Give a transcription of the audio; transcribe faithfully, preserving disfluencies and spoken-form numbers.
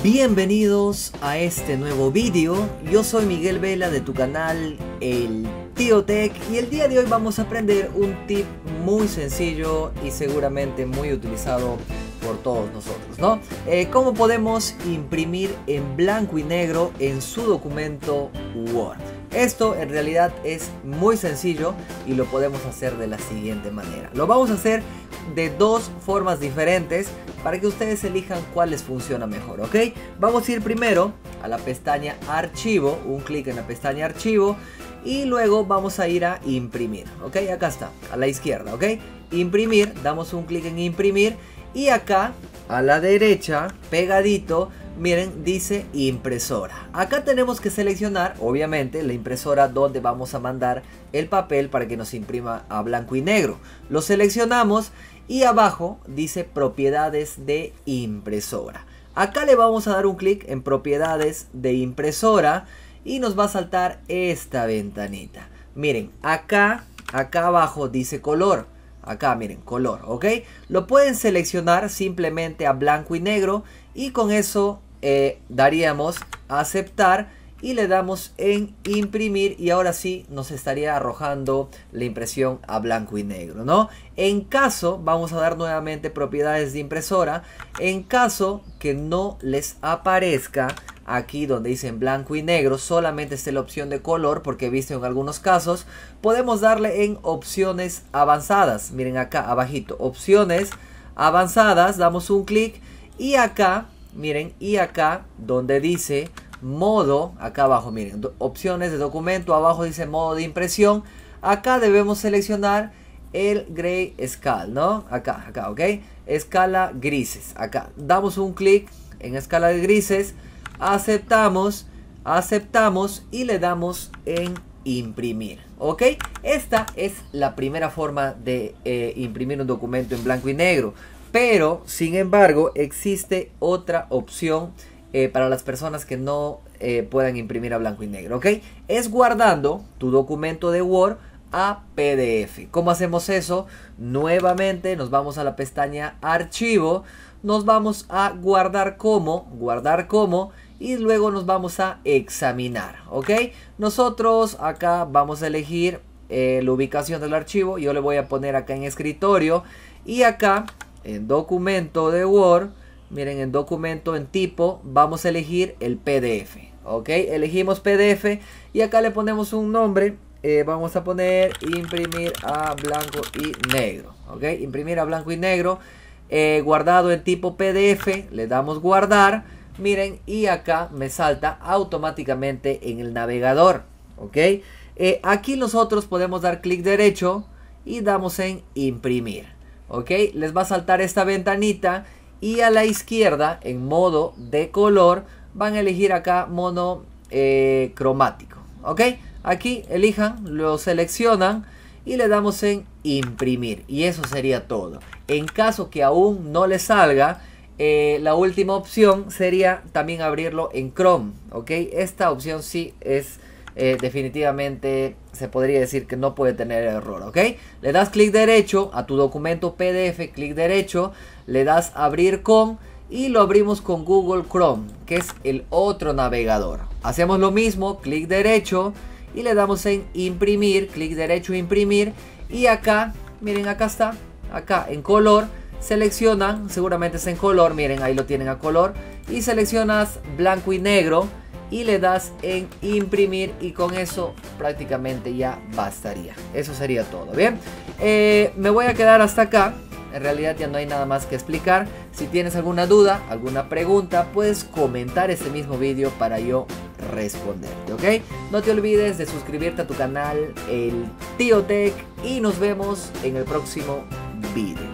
Bienvenidos a este nuevo vídeo. Yo soy Miguel Vela de tu canal El Tío Tech y el día de hoy vamos a aprender un tip muy sencillo y seguramente muy utilizado por todos nosotros, ¿no? Eh, cómo podemos imprimir en blanco y negro en su documento Word. Esto en realidad es muy sencillo y lo podemos hacer de la siguiente manera. Lo vamos a hacer de dos formas diferentes para que ustedes elijan cuál les funciona mejor, ¿ok? Vamos a ir primero a la pestaña Archivo, un clic en la pestaña Archivo y luego vamos a ir a Imprimir, ¿ok? Acá está, a la izquierda, ¿ok? Imprimir, damos un clic en Imprimir y acá a la derecha, pegadito, miren, dice impresora. Acá tenemos que seleccionar, obviamente, la impresora donde vamos a mandar el papel para que nos imprima a blanco y negro. Lo seleccionamos y abajo dice propiedades de impresora. Acá le vamos a dar un clic en propiedades de impresora y nos va a saltar esta ventanita. Miren, acá, acá abajo dice color. Acá miren, color, ¿ok? Lo pueden seleccionar simplemente a blanco y negro y con eso eh, daríamos a aceptar y le damos en imprimir y ahora sí nos estaría arrojando la impresión a blanco y negro, ¿no? En caso, vamos a dar nuevamente propiedades de impresora, en caso que no les aparezca aquí donde dice en blanco y negro, solamente esté la opción de color, porque he visto en algunos casos, podemos darle en opciones avanzadas. Miren acá abajito, opciones avanzadas, damos un clic y acá, miren, y acá donde dice modo, acá abajo, miren, opciones de documento, abajo dice modo de impresión, acá debemos seleccionar el Grayscale, ¿no? Acá, acá, ok, escala grises, acá, damos un clic en escala de grises, aceptamos, aceptamos y le damos en imprimir, ok. Esta es la primera forma de eh, imprimir un documento en blanco y negro, pero sin embargo existe otra opción eh, para las personas que no eh, puedan imprimir a blanco y negro, ok. Es guardando tu documento de Word a P D F. ¿Cómo hacemos eso? Nuevamente nos vamos a la pestaña Archivo, nos vamos a guardar como, guardar como y luego nos vamos a examinar, ¿ok? Nosotros acá vamos a elegir eh, la ubicación del archivo. Yo le voy a poner acá en escritorio y acá en documento de Word, miren, en documento en tipo vamos a elegir el P D F, ¿ok? Elegimos P D F y acá le ponemos un nombre. Eh, vamos a poner imprimir a blanco y negro, ¿ok? Imprimir a blanco y negro, eh, guardado en tipo P D F, le damos guardar, miren, y acá me salta automáticamente en el navegador, ¿ok? Eh, aquí nosotros podemos dar clic derecho y damos en imprimir, ¿ok? Les va a saltar esta ventanita y a la izquierda, en modo de color, van a elegir acá mono eh, cromático, ¿ok? Aquí elijan, lo seleccionan y le damos en imprimir y eso sería todo. En caso que aún no les salga, eh, la última opción sería también abrirlo en Chrome, ¿ok? Esta opción sí es eh, definitivamente, se podría decir que no puede tener error, ¿ok? Le das clic derecho a tu documento P D F, clic derecho, le das abrir con y lo abrimos con Google Chrome, que es el otro navegador. Hacemos lo mismo, clic derecho y le damos en imprimir, clic derecho, imprimir y acá, miren, acá está, acá en color, seleccionan, seguramente es en color, miren, ahí lo tienen a color y seleccionas blanco y negro y le das en imprimir y con eso prácticamente ya bastaría. Eso sería todo, bien. Eh, me voy a quedar hasta acá. En realidad ya no hay nada más que explicar. Si tienes alguna duda, alguna pregunta, puedes comentar este mismo vídeo para yo responderte, ¿ok? No te olvides de suscribirte a tu canal El Tío Tech y nos vemos en el próximo vídeo.